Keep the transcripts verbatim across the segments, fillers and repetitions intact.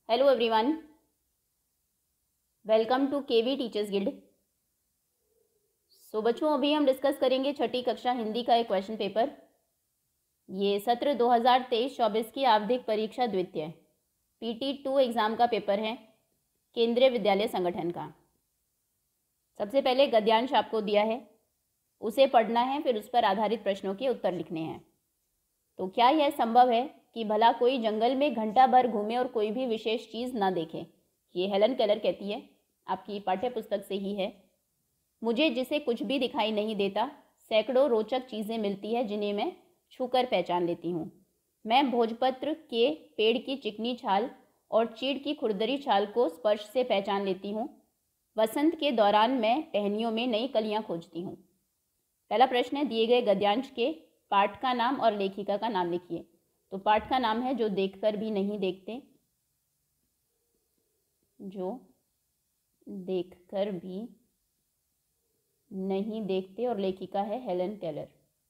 Hello everyone, welcome to KV teachers guild. So बच्चों, अभी हम डिस्कस करेंगे छठी कक्षा हिंदी का एक क्वेश्चन पेपर। ये सत्र दो हज़ार तेईस चौबीस की आवधिक परीक्षा द्वितीय पीटी टू एग्ज़ाम का पेपर है, केंद्रीय विद्यालय संगठन का। सबसे पहले गद्यांश आपको दिया है, उसे पढ़ना है, फिर उस पर आधारित प्रश्नों के उत्तर लिखने हैं। तो क्या यह संभव है कि भला कोई जंगल में घंटा भर घूमे और कोई भी विशेष चीज़ ना देखे? ये हेलन केलर कहती है, आपकी पाठ्य पुस्तक से ही है। मुझे जिसे कुछ भी दिखाई नहीं देता, सैकड़ों रोचक चीज़ें मिलती है जिन्हें मैं छूकर पहचान लेती हूँ। मैं भोजपत्र के पेड़ की चिकनी छाल और चीड़ की खुरदरी छाल को स्पर्श से पहचान लेती हूँ। वसंत के दौरान मैं टहनियों में नई कलियाँ खोजती हूँ। पहला प्रश्न है, दिए गए गद्यांश के पाठ का नाम और लेखिका का नाम लिखिए। तो पाठ का नाम है जो देखकर भी नहीं देखते, जो देखकर भी नहीं देखते, और लेखिका है हेलन केलर।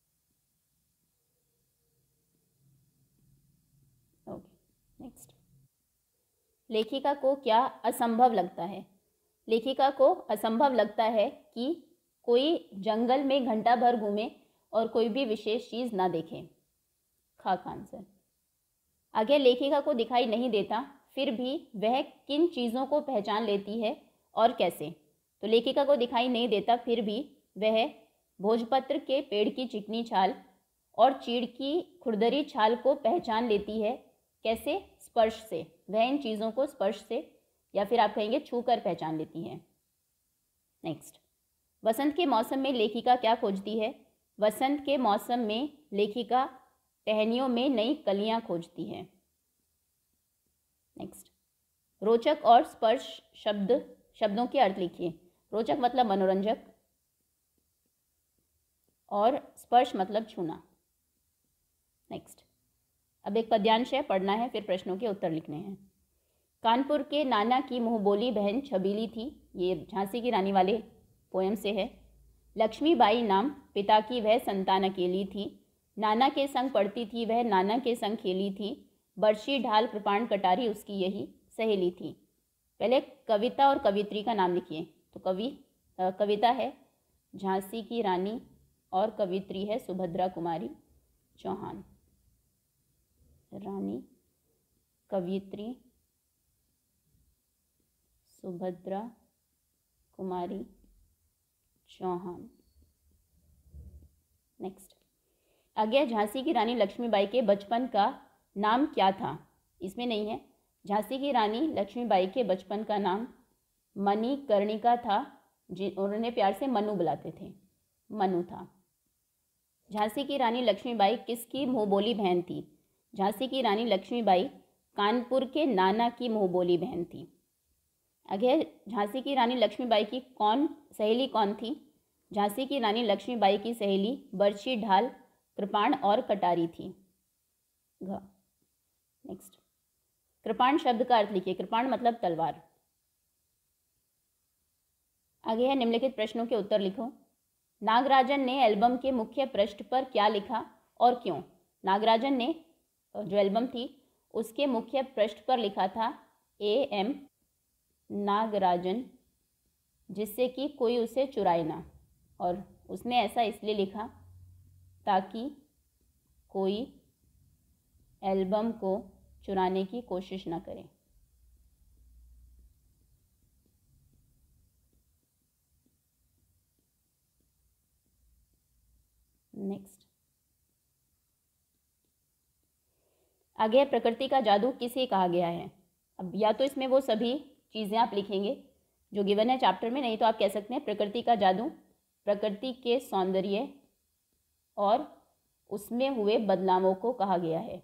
Okay, next. लेखिका को क्या असंभव लगता है? लेखिका को असंभव लगता है कि कोई जंगल में घंटा भर घूमे और कोई भी विशेष चीज़ ना देखे। खा का आंसर। आगे, लेखिका को दिखाई नहीं देता, फिर भी वह किन चीज़ों को पहचान लेती है और कैसे? तो लेखिका को दिखाई नहीं देता, फिर भी वह भोजपत्र के पेड़ की चिकनी छाल और चीड़ की खुरदरी छाल को पहचान लेती है। कैसे? स्पर्श से। वह इन चीज़ों को स्पर्श से या फिर आप कहेंगे छू कर पहचान लेती है। नेक्स्ट, वसंत के मौसम में लेखिका क्या खोजती है? वसंत के मौसम में लेखिका टहनियों में नई कलियां खोजती है। नेक्स्ट, रोचक और स्पर्श शब्द शब्दों के अर्थ लिखिए। रोचक मतलब मनोरंजक और स्पर्श मतलब छूना। नेक्स्ट, अब एक पद्यांश है, पढ़ना है, फिर प्रश्नों के उत्तर लिखने हैं। कानपुर के नाना की मुँहबोली बहन छबीली थी। ये झांसी की रानी वाले पोएम से है। लक्ष्मीबाई नाम पिता की वह संतान अकेली थी। नाना के संग पढ़ती थी वह, नाना के संग खेली थी। बर्शी ढाल कृपाण कटारी उसकी यही सहेली थी। पहले कविता और कवित्री का नाम लिखिए। तो कवि आ, कविता है झांसी की रानी और कवित्री है सुभद्रा कुमारी चौहान। रानी, कवित्री सुभद्रा कुमारी चौहान। नेक्स्ट, आगे, झांसी की रानी लक्ष्मीबाई के बचपन का नाम क्या था? इसमें नहीं है। झांसी की रानी लक्ष्मीबाई के बचपन का नाम मणिकर्णिका था, जिन उन्होंने प्यार से मनु बुलाते थे, मनु था। झांसी की रानी लक्ष्मीबाई किसकी मुँहबोली बहन थी? झांसी की रानी लक्ष्मीबाई कानपुर के नाना की मुँहबोली बहन थी। आगे, झांसी की रानी लक्ष्मीबाई की कौन सहेली कौन थी? झांसी की रानी लक्ष्मीबाई की सहेली बर्शी ढाल कृपाण और कटारी थी। घ। नेक्स्ट, कृपाण शब्द का अर्थ लिखिए। कृपाण मतलब तलवार। आगे है, निम्नलिखित प्रश्नों के उत्तर लिखो। नागराजन ने एल्बम के मुख्य पृष्ठ पर क्या लिखा और क्यों? नागराजन ने जो एल्बम थी उसके मुख्य पृष्ठ पर लिखा था ए एम नागराजन, जिससे कि कोई उसे चुराए ना, और उसने ऐसा इसलिए लिखा ताकि कोई एल्बम को चुराने की कोशिश ना करे। नेक्स्ट, आगे, प्रकृति का जादू किसे कहा गया है? अब या तो इसमें वो सभी चीज़ें आप लिखेंगे जो गिवन है चैप्टर में, नहीं तो आप कह सकते हैं प्रकृति का जादू प्रकृति के सौंदर्य और उसमें हुए बदलावों को कहा गया है,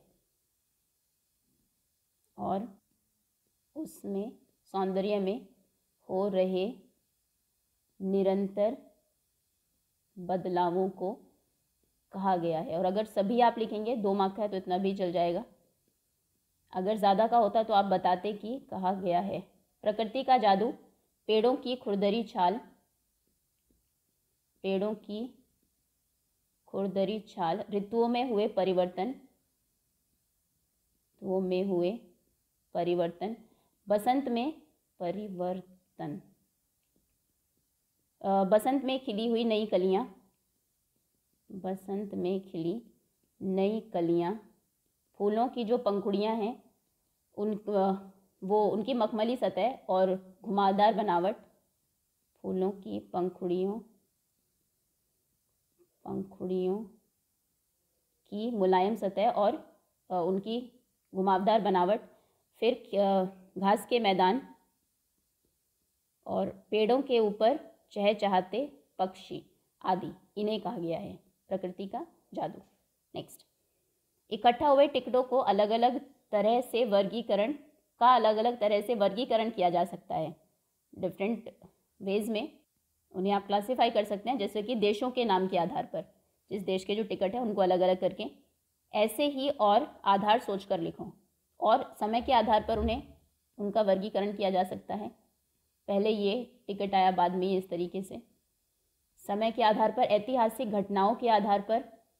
और उसमें सौंदर्य में हो रहे निरंतर बदलावों को कहा गया है। और अगर सभी आप लिखेंगे, दो मार्क का है तो इतना भी चल जाएगा। अगर ज़्यादा का होता तो आप बताते कि कहा गया है। प्रकृति का जादू पेड़ों की खुरदरी छाल पेड़ों की खुरदरी छाल ऋतुओं में हुए परिवर्तन ऋतुओं में हुए परिवर्तन बसंत में परिवर्तन, बसंत में खिली हुई नई कलियां, बसंत में खिली नई कलियां, फूलों की जो पंखुड़ियां हैं उन वो उनकी मखमली सतह और घुमावदार बनावट, फूलों की पंखुड़ियों पंखुड़ियों की मुलायम सतह और उनकी घुमावदार बनावट, फिर घास के मैदान और पेड़ों के ऊपर चहचहाते पक्षी आदि, इन्हें कहा गया है प्रकृति का जादू। नेक्स्ट, इकट्ठा हुए टिकटों को अलग अलग तरह से वर्गीकरण का अलग अलग तरह से वर्गीकरण किया जा सकता है। डिफरेंट वेज में उन्हें आप क्लासिफाई कर सकते हैं, जैसे कि देशों के नाम के आधार पर, जिस देश के जो टिकट है उनको अलग अलग करके, ऐसे ही और आधार सोच कर लिखो, और समय के आधार पर उन्हें उनका वर्गीकरण किया जा सकता है। पहले ये टिकट आया, बाद में ये इस तरीके से। समय के आधार पर, ऐतिहासिक घटनाओं के आधार पर,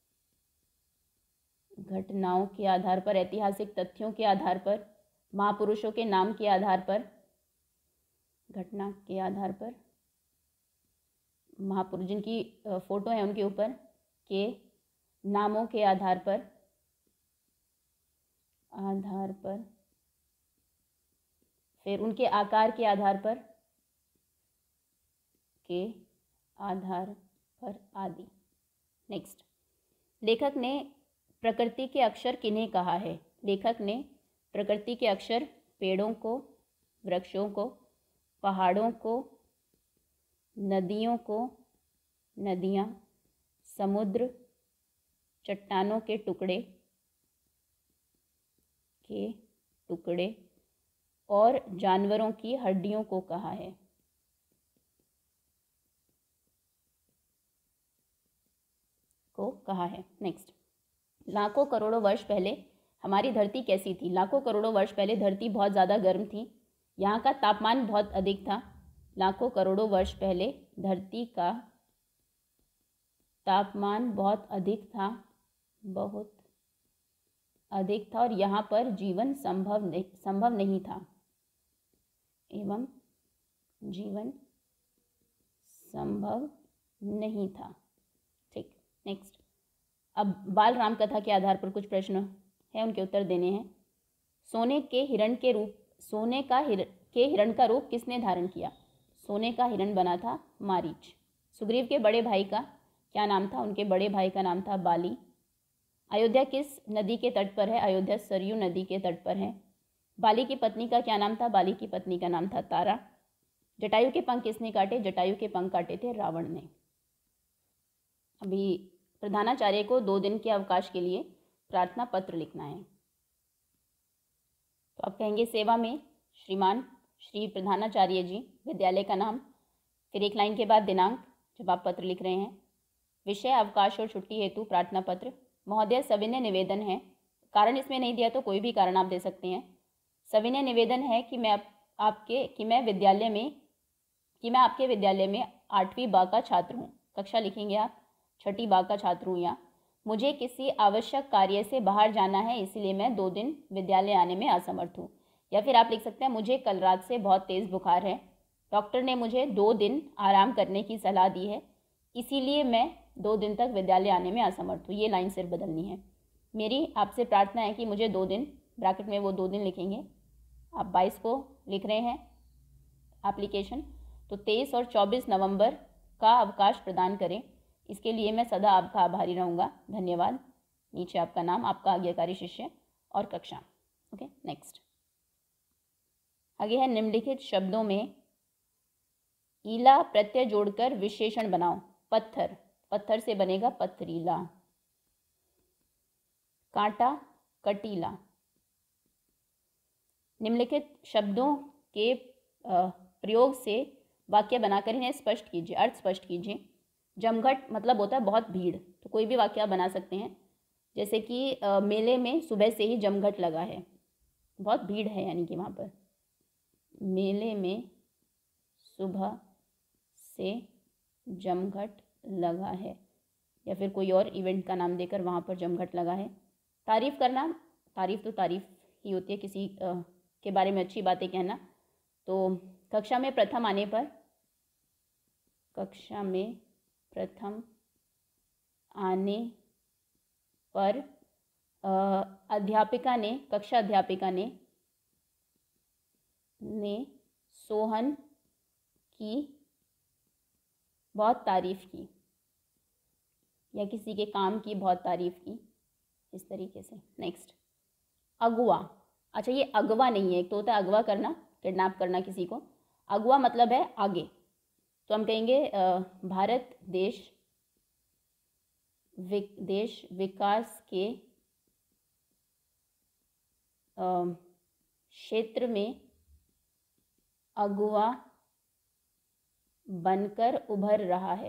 घटनाओं के आधार पर, ऐतिहासिक तथ्यों के आधार पर, महापुरुषों के नाम के आधार पर, घटना के आधार पर, महापुरुष जिनकी फोटो है उनके ऊपर के नामों के आधार पर आधार पर फिर उनके आकार के आधार पर के आधार पर आदि। नेक्स्ट, लेखक ने प्रकृति के अक्षर किन्हें कहा है? लेखक ने प्रकृति के अक्षर पेड़ों को, वृक्षों को, पहाड़ों को, नदियों को, नदियाँ, समुद्र, चट्टानों के टुकड़े के टुकड़े और जानवरों की हड्डियों को कहा है। को कहा है। नेक्स्ट, लाखों करोड़ों वर्ष पहले हमारी धरती कैसी थी? लाखों करोड़ों वर्ष पहले धरती बहुत ज़्यादा गर्म थी, यहाँ का तापमान बहुत अधिक था। लाखों करोड़ों वर्ष पहले धरती का तापमान बहुत अधिक था, बहुत अधिक था और यहाँ पर जीवन संभव नहीं संभव नहीं था एवं जीवन संभव नहीं था। ठीक, नेक्स्ट, अब बाल राम कथा के आधार पर कुछ प्रश्न हैं, उनके उत्तर देने हैं। सोने के हिरण के रूप सोने का हिर के हिरण का रूप किसने धारण किया? सोने का हिरण बना था मारीच। सुग्रीव के बड़े भाई का क्या नाम था? उनके बड़े भाई का नाम था बाली। अयोध्या किस नदी के तट पर है? अयोध्या सरयू नदी के तट पर है। बाली की पत्नी का क्या नाम था? बाली की पत्नी का नाम था तारा। जटायु के पंख किसने काटे? जटायु के पंख काटे थे रावण ने। अभी प्रधानाचार्य को दो दिन के अवकाश के लिए प्रार्थना पत्र लिखना है, तो आप कहेंगे सेवा में श्रीमान श्री प्रधानाचार्य जी, विद्यालय का नाम, फिर एक लाइन के बाद दिनांक जब आप पत्र लिख रहे हैं, विषय अवकाश और छुट्टी हेतु प्रार्थना पत्र। महोदय सविनय निवेदन है, कारण इसमें नहीं दिया तो कोई भी कारण आप दे सकते हैं। सविनय निवेदन है कि मैं आप, आपके कि मैं विद्यालय में कि मैं आपके विद्यालय में आठवीं बा का छात्र हूँ। कक्षा लिखेंगे आप, छठी बा का छात्र हूँ। या मुझे किसी आवश्यक कार्य से बाहर जाना है, इसलिए मैं दो दिन विद्यालय आने में असमर्थ हूँ। या फिर आप लिख सकते हैं मुझे कल रात से बहुत तेज़ बुखार है, डॉक्टर ने मुझे दो दिन आराम करने की सलाह दी है, इसीलिए मैं दो दिन तक विद्यालय आने में असमर्थ हूँ। ये लाइन सिर्फ बदलनी है। मेरी आपसे प्रार्थना है कि मुझे दो दिन, ब्रैकेट में वो दो दिन लिखेंगे। आप बाईस को लिख रहे हैं एप्लीकेशन, तो तेईस और चौबीस नवंबर का अवकाश प्रदान करें। इसके लिए मैं सदा आपका आभारी रहूँगा। धन्यवाद। नीचे आपका नाम, आपका आज्ञाकारी शिष्य और कक्षा। ओके, नेक्स्ट आगे है निम्नलिखित शब्दों में ईला प्रत्यय जोड़कर विशेषण बनाओ। पत्थर, पत्थर से बनेगा पथरीला। कांटा, कटीला। निम्नलिखित शब्दों के प्रयोग से वाक्य बनाकर इन्हें स्पष्ट कीजिए, अर्थ स्पष्ट कीजिए। जमघट मतलब होता है बहुत भीड़, तो कोई भी वाक्य बना सकते हैं, जैसे कि मेले में सुबह से ही जमघट लगा है, बहुत भीड़ है, यानी कि वहाँ पर मेले में सुबह से जमघट लगा है। या फिर कोई और इवेंट का नाम देकर वहाँ पर जमघट लगा है। तारीफ़ करना, तारीफ़ तो तारीफ़ ही होती है, किसी आ, के बारे में अच्छी बातें कहना। तो कक्षा में प्रथम आने पर कक्षा में प्रथम आने पर अध्यापिका ने कक्षा अध्यापिका ने ने सोहन की बहुत तारीफ़ की, या किसी के काम की बहुत तारीफ़ की, इस तरीके से। नेक्स्ट, अगवा। अच्छा, ये अगवा नहीं है, एक तो होता है अगवा करना, किडनैप करना किसी को। अगवा मतलब है आगे, तो हम कहेंगे भारत देश विक, देश विकास के क्षेत्र में अगुवा बनकर उभर रहा है,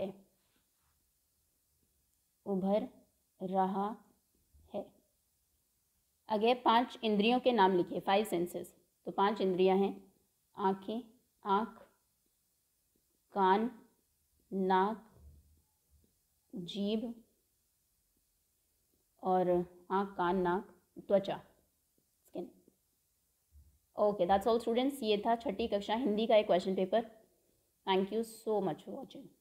उभर रहा है। आगे पांच इंद्रियों के नाम लिखिए, फाइव सेंसेस। तो पांच इंद्रियां हैं, आँखें, आँख, कान, नाक, जीभ और आँख, कान, नाक, त्वचा, skin. Okay, that's all students. ये था छठी कक्षा हिंदी का एक question paper. Thank you so much for watching.